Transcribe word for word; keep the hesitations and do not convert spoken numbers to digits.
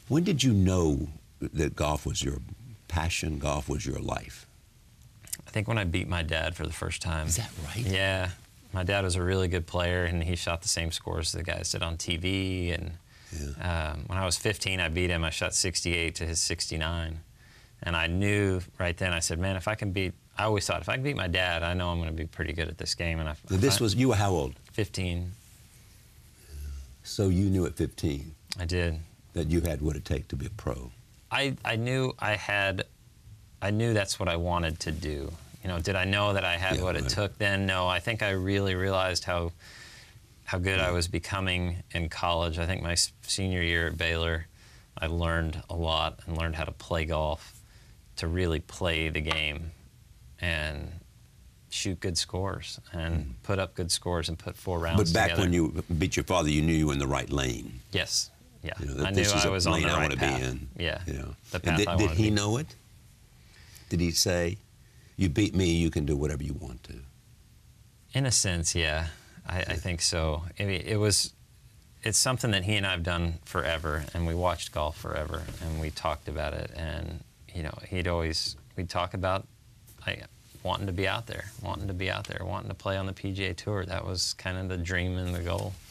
When did you know that golf was your passion, golf was your life? I think when I beat my dad for the first time. Is that right? Yeah. My dad was a really good player, and he shot the same scores the guys did on T V. And yeah. um, when I was fifteen, I beat him. I shot sixty-eight to his sixty-nine. And I knew right then, I said, man, if I can beat, I always thought, if I can beat my dad, I know I'm going to be pretty good at this game. And I, so this I, was, you were how old? fifteen. So you knew at fifteen? I did. That you had what it take to be a pro? I, I knew I had, I knew that's what I wanted to do. You know, did I know that I had yeah, what right. it took then? No, I think I really realized how, how good yeah. I was becoming in college. I think my senior year at Baylor, I learned a lot and learned how to play golf, to really play the game and shoot good scores and mm. put up good scores and put four rounds But back together. when you beat your father, you knew you were in the right lane. Yes. Yeah, you know, I knew I was on the I right want to path. Be in. Yeah, you know. the path did, I did he be. know it? Did he say, "You beat me, you can do whatever you want to"? In a sense, yeah, I, I think so. I mean, it was, it's something that he and I have done forever, and we watched golf forever, and we talked about it, and you know, he'd always we'd talk about, like, wanting to be out there, wanting to be out there, wanting to play on the P G A Tour. That was kind of the dream and the goal.